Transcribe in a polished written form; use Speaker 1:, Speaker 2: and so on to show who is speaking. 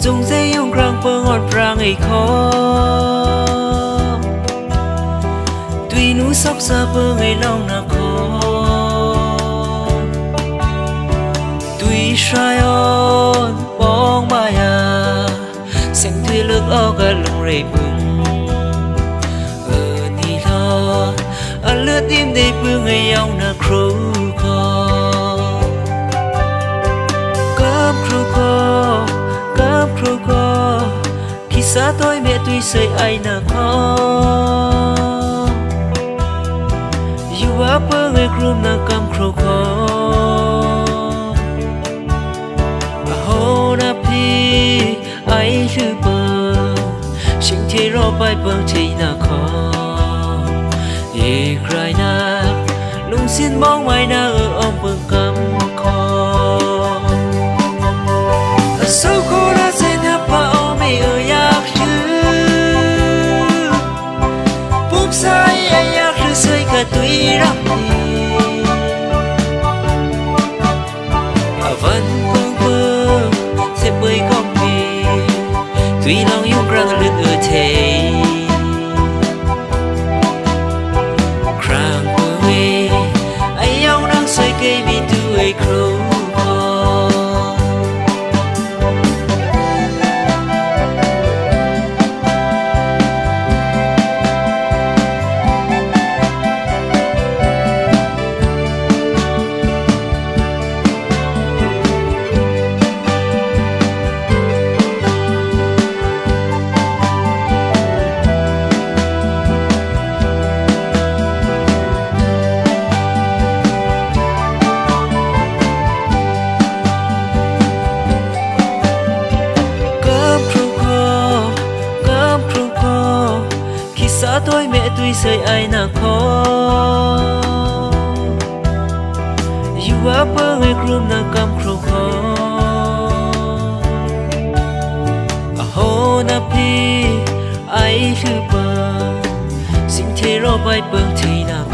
Speaker 1: chung dây yung rang bơ ngọt rang ấy khó tuy nú sóc xa bơ ngày lòng na khó tuy sai on bong maya sinh thuê lực o cả lòng rầy bừng ni lo ăn lướt tim để bơ ngày ông na khâu khó khi xa tôi mẹ tuy xây ai nà khó dù áp bơ người gồm nà cầm khâu khó hô nà pi ai lư bơ sinh thế rõ bài bơ thì nà khó ye cry nà lung xin mong mai nà ở ông bơ cầm khó sâu khô đã dễ nắp bao mê ở yak chứ búp sai ai yak chứ xây cả tuy rắc đi vẫn bơ bơ sẽ bơi góc đi tuy lòng yêu răng lướt ở thế krang bơ mê ai yêu đang xây cây bị tuổi khâu tôi mẹ tuy xây ai nà khó dù áp bơ người gồm nà cầm khâu khó hô nà pi ai lư bơ sinh thế rõ bài bơ thì nà